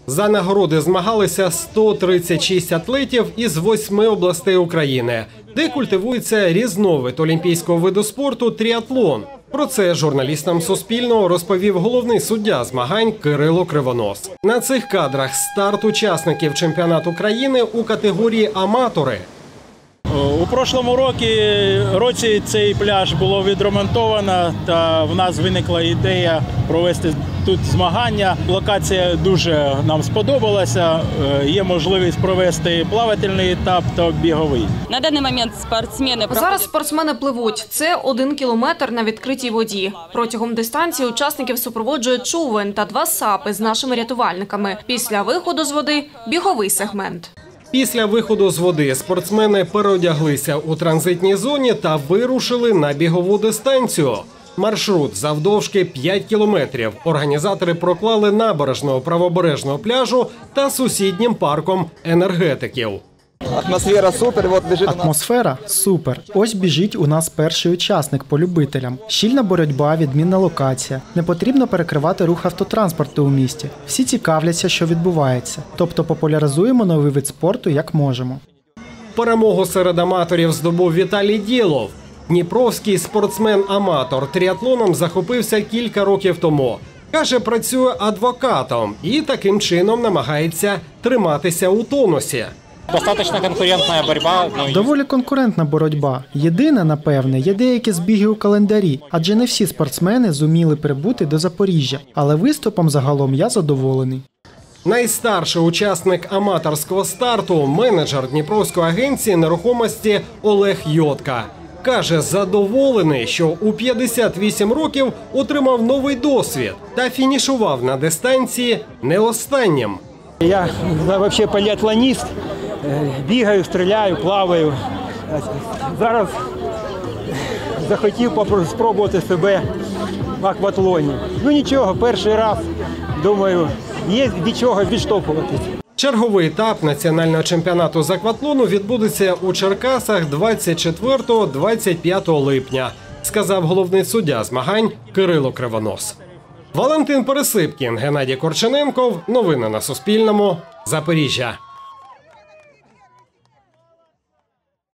За нагороди змагалися 136 атлетів із 8 областей України, де культивується різновид олімпійського виду спорту – тріатлон. Про це журналістам Суспільного розповів головний суддя змагань Кирило Кривонос. На цих кадрах старт учасників чемпіонату країни у категорії «Аматори». У прошлому році цей пляж було відремонтовано, та в нас виникла ідея провести тут змагання. Локація дуже нам сподобалася, є можливість провести плавательний етап та біговий. На даний момент спортсмени Зараз спортсмени пливуть. Це 1 кілометр на відкритій воді. Протягом дистанції учасників супроводжує човен та 2 САПи з нашими рятувальниками. Після виходу з води – біговий сегмент. Після виходу з води спортсмени переодяглися у транзитній зоні та вирушили на бігову дистанцію. Маршрут завдовжки 5 кілометрів організатори проклали набережного правобережного пляжу та сусіднім парком енергетиків. Атмосфера супер, от біжить. Атмосфера супер. Ось біжить у нас перший учасник по любителям. Щільна боротьба, відмінна локація. Не потрібно перекривати рух автотранспорту у місті. Всі цікавляться, що відбувається. Тобто популяризуємо новий вид спорту як можемо. Перемогу серед аматорів здобув Віталій Дєлов. Дніпровський спортсмен-аматор тріатлоном захопився кілька років тому. Каже, працює адвокатом і таким чином намагається триматися у тонусі. Достаточно конкурентна боротьба. Доволі конкурентна боротьба. Єдине, напевне, є деякі збіги у календарі, адже не всі спортсмени зуміли прибути до Запоріжжя. Але виступом загалом я задоволений. Найстарший учасник аматорського старту – менеджер Дніпровської агенції нерухомості Олег Йотка. Каже, задоволений, що у 58 років отримав новий досвід та фінішував на дистанції не останнім. Я взагалі поліатлоніст, бігаю, стріляю, плаваю. Зараз захотів спробувати себе в акватлоні. Ну нічого, перший раз, думаю, є від чого відштовхуватись. Черговий етап національного чемпіонату з акватлону відбудеться у Черкасах 24-25 липня, сказав головний суддя змагань Кирило Кривонос. Валентин Пересипкін, Геннадій Корчененков. Новини на Суспільному. Запоріжжя.